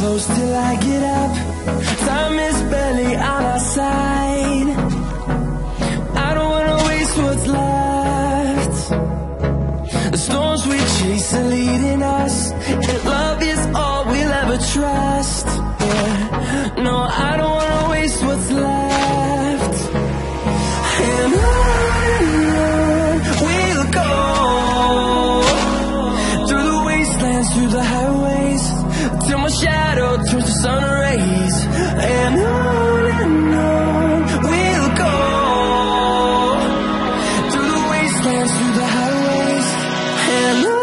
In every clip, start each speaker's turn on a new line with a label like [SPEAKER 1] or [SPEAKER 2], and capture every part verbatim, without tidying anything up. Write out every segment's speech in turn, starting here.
[SPEAKER 1] close till I get up. Time is barely on our side. I don't wanna waste what's left. The storms we chase are leading us, and love is all we'll ever trust. Yeah, no, I don't wanna waste what's left. And on and on we'll go, through the wastelands, through the highways, till my shadow turns to sun rays. And on and on we'll go, through the wastelands, through the highways, and on.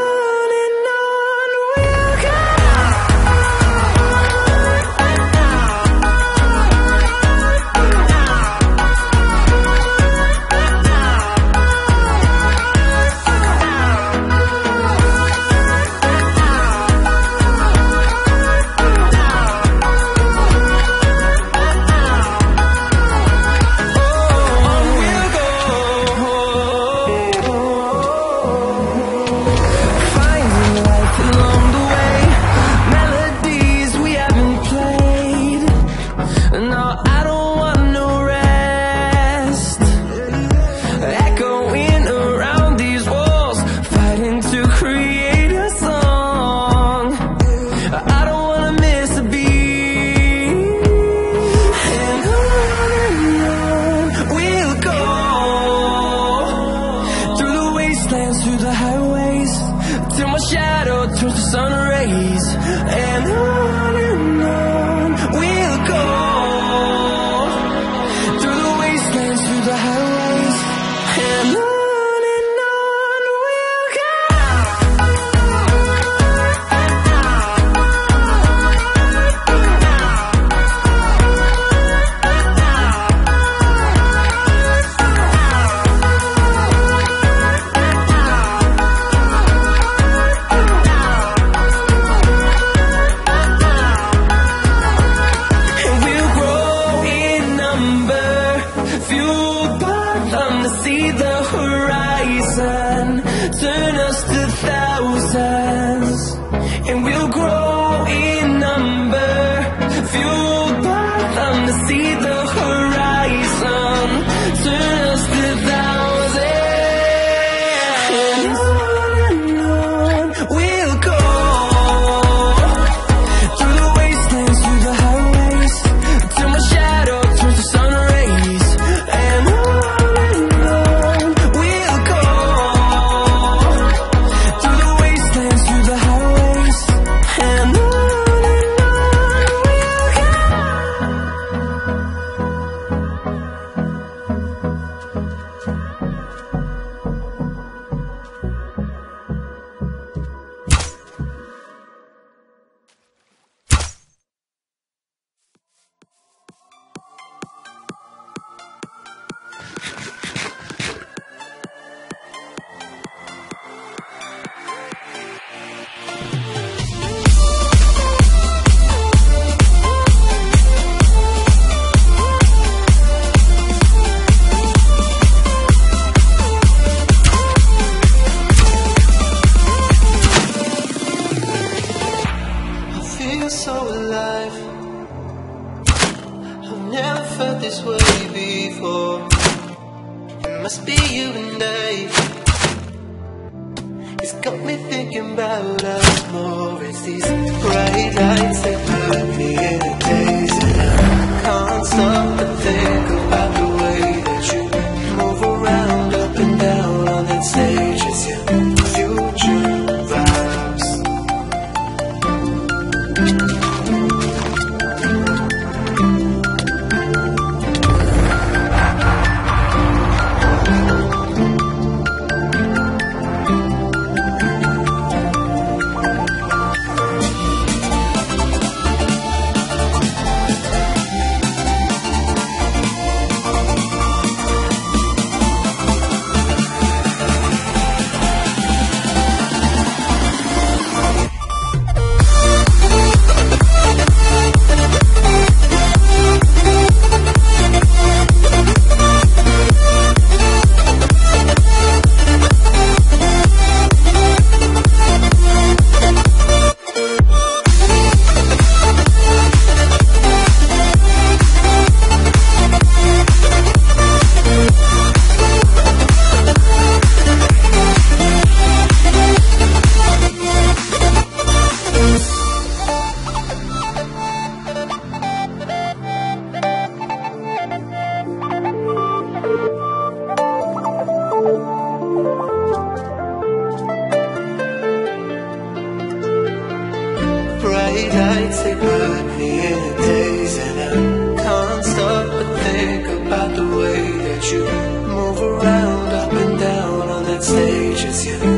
[SPEAKER 1] days, they put me in a daze, and I can't stop but think about the way that you move around, up and down on that stage as you